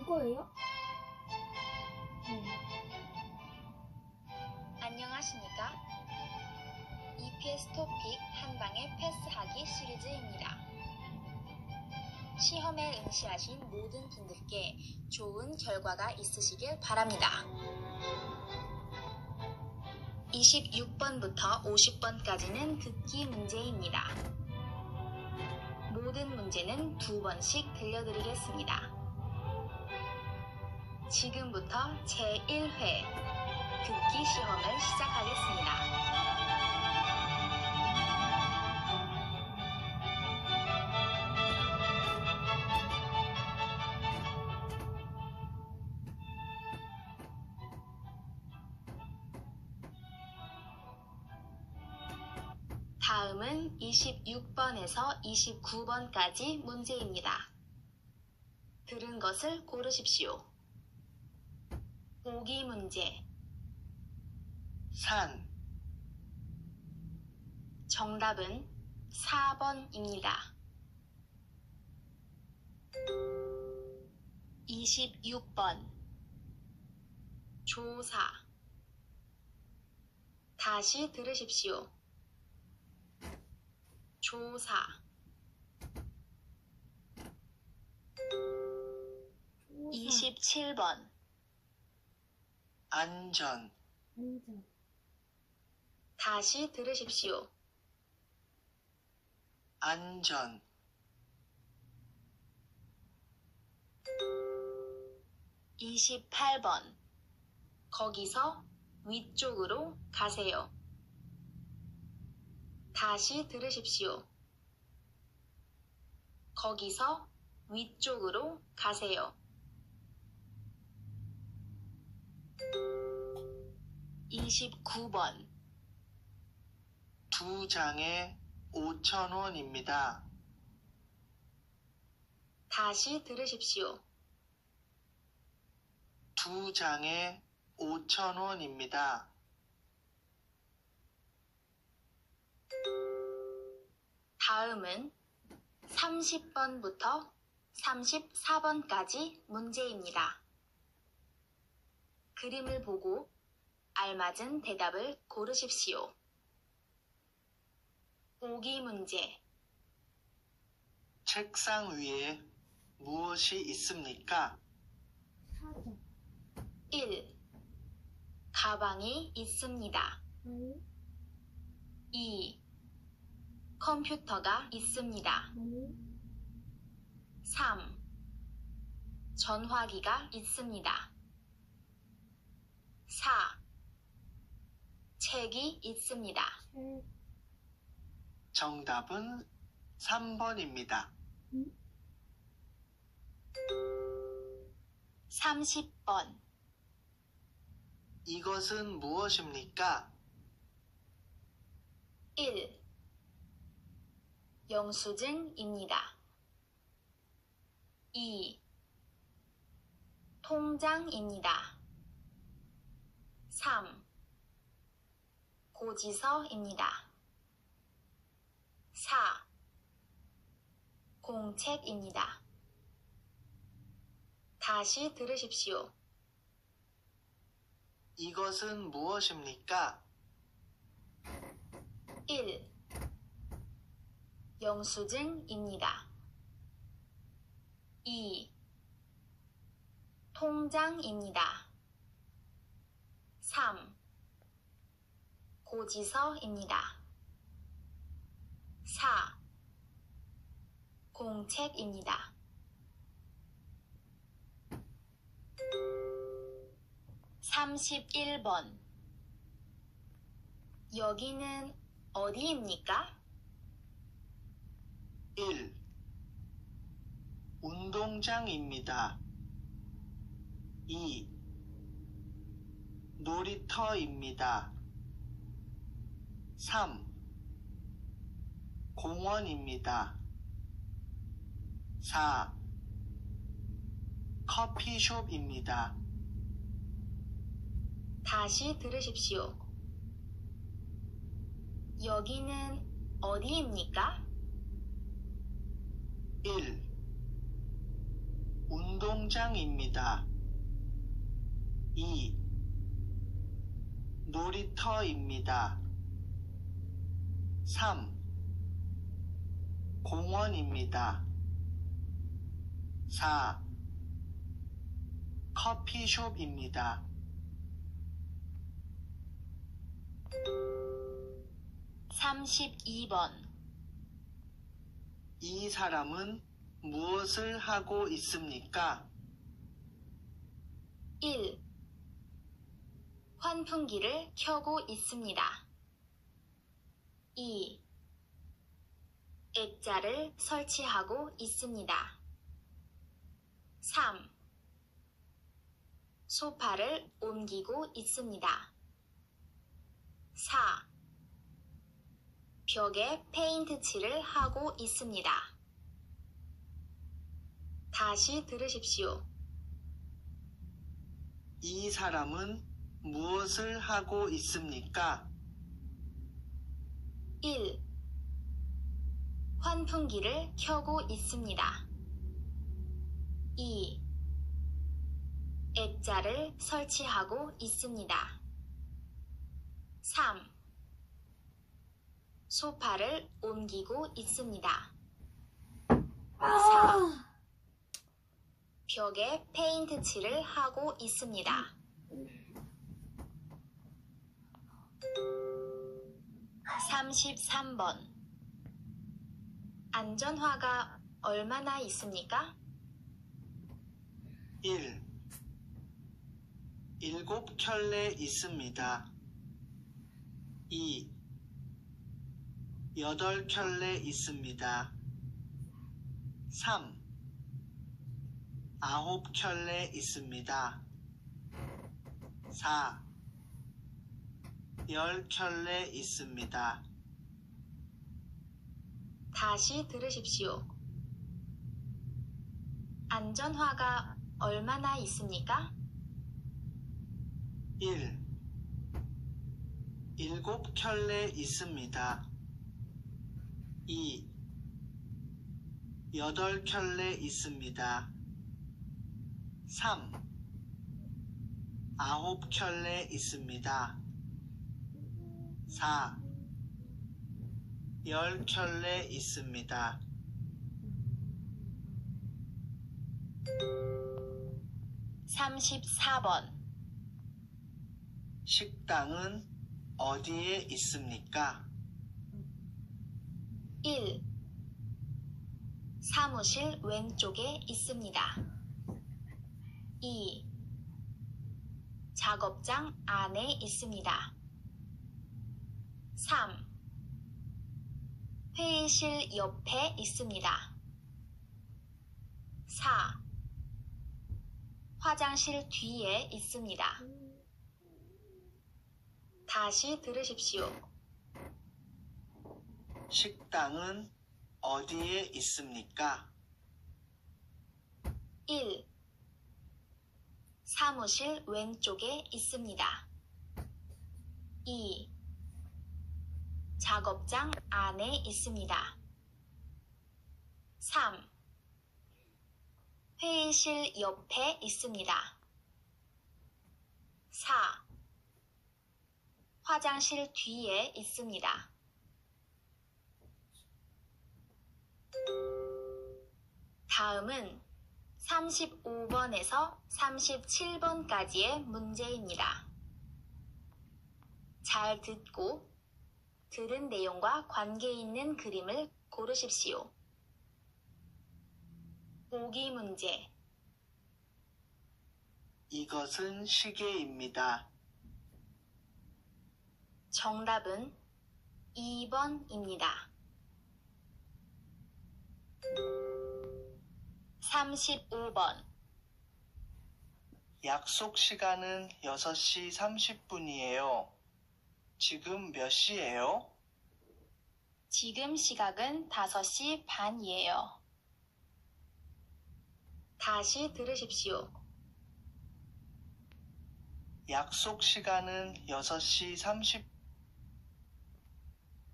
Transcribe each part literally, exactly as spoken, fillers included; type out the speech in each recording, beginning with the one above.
거예요? 네. 안녕하십니까? 이피에스 토픽 한 방에 패스하기 시리즈입니다. 시험에 응시하신 모든 분들께 좋은 결과가 있으시길 바랍니다. 이십육 번부터 오십 번까지는 듣기 문제입니다. 모든 문제는 두 번씩 들려드리겠습니다. 지금부터 제일 회 듣기 시험을 시작하겠습니다. 다음은 이십육 번에서 이십구 번까지 문제입니다. 들은 것을 고르십시오. 보기 문제. 산, 정답은 사 번입니다. 이십육 번. 조사. 다시 들으십시오. 조사. 이십칠 번. 안전, 안전. 다시 들으십시오. 안전, 이십팔 번. 거기서 위쪽으로 가세요. 다시 들으십시오. 거기서 위쪽으로 가세요. 이십구 번. 두 장에 오천 원입니다. 다시 들으십시오. 두 장에 오천 원입니다. 다음은 삼십 번부터 삼십사 번까지 문제입니다. 그림을 보고 알맞은 대답을 고르십시오. 보기 문제. 책상 위에 무엇이 있습니까? 사자. 일. 가방이 있습니다. 아니, 이. 컴퓨터가 있습니다. 아니, 삼. 전화기가 있습니다. 사. 책이 있습니다. 책. 정답은 삼 번입니다. 응? 삼십 번. 이것은 무엇입니까? 일. 영수증입니다. 이. 통장입니다. 삼. 고지서입니다. 사. 공책입니다. 다시 들으십시오. 이것은 무엇입니까? 일. 영수증입니다. 이. 통장입니다. 삼. 고지서입니다. 사. 공책입니다. 삼십일 번. 여기는 어디입니까? 일. 운동장입니다. 이. 놀이터입니다. 삼. 공원입니다. 사. 커피숍입니다. 다시 들으십시오. 여기는 어디입니까? 일. 운동 운동장입니다. 이. 놀이터입니다. 삼. 공원입니다. 사. 커피숍입니다. 삼십이 번. 이 사람은 무엇을 하고 있습니까? 일. 환풍기를 켜고 있습니다. 이. 액자를 설치하고 있습니다. 삼. 소파를 옮기고 있습니다. 사. 벽에 페인트 칠을 하고 있습니다. 다시 들으십시오. 이 사람은 무엇을 하고 있습니까? 일. 환풍기를 켜고 있습니다. 이. 액자를 설치하고 있습니다. 삼. 소파를 옮기고 있습니다. 사. 벽에 페인트 칠을 하고 있습니다. 삼십삼 번. 안전화가 얼마나 있습니까? 일. 일곱 켤레 있습니다. 이. 여덟 켤레 있습니다. 삼. 아홉 켤레 있습니다. 사. 열 켤레 있습니다. 다시 들으십시오. 안전화가 얼마나 있습니까? 일. 일곱 켤레 있습니다. 이. 여덟 켤레 있습니다. 삼. 아홉 켤레 있습니다. 사. 열 켤레 있습니다. 삼십사 번. 식당은 어디에 있습니까? 일. 사무실 왼쪽에 있습니다. 이. 작업장 안에 있습니다. 삼. 회의실 옆에 있습니다. 사. 화장실 뒤에 있습니다. 다시 들으십시오. 식당은 어디에 있습니까? 일. 사무실 왼쪽에 있습니다. 이. 작업장 안에 있습니다. 삼. 회의실 옆에 있습니다. 사. 화장실 뒤에 있습니다. 다음은 삼십오 번에서 삼십칠 번까지의 문제입니다. 잘 듣고 들은 내용과 관계 있는 그림을 고르십시오. 보기 문제. 이것은 시계입니다. 정답은 이 번입니다. 삼십오 번. 약속 시간은 여섯 시 삼십 분이에요. 지금 몇 시예요? 지금 시각은 다섯 시 반이에요. 다시 들으십시오. 약속 시간은 여섯 시 삼십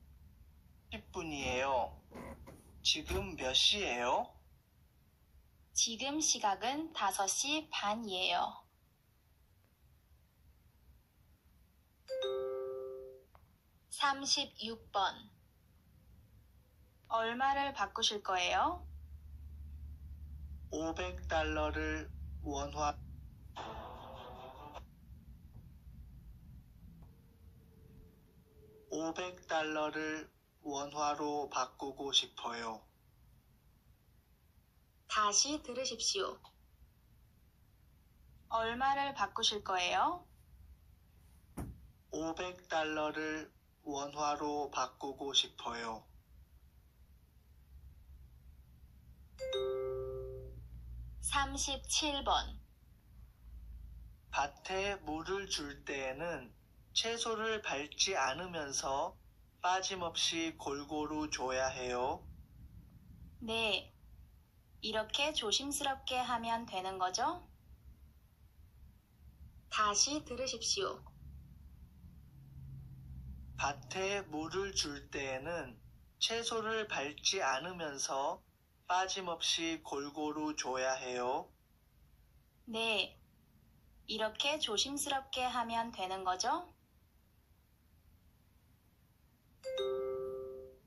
분이에요. 지금 몇 시예요? 지금 시각은 다섯 시 반이에요. 삼십육 번. 얼마를 바꾸실 거예요? 오백 달러를 원화 오백 달러를 원화로 바꾸고 싶어요. 다시 들으십시오. 얼마를 바꾸실 거예요? 오백 달러를 원화로 바꾸고 싶어요. 삼십칠 번. 밭에 물을 줄 때에는 채소를 밟지 않으면서 빠짐없이 골고루 줘야 해요. 네. 이렇게 조심스럽게 하면 되는 거죠? 다시 들으십시오. 밭에 물을 줄 때에는 채소를 밟지 않으면서 빠짐없이 골고루 줘야 해요. 네. 이렇게 조심스럽게 하면 되는 거죠?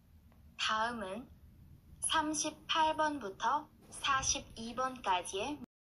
다음은 삼십팔 번부터 사십이 번까지의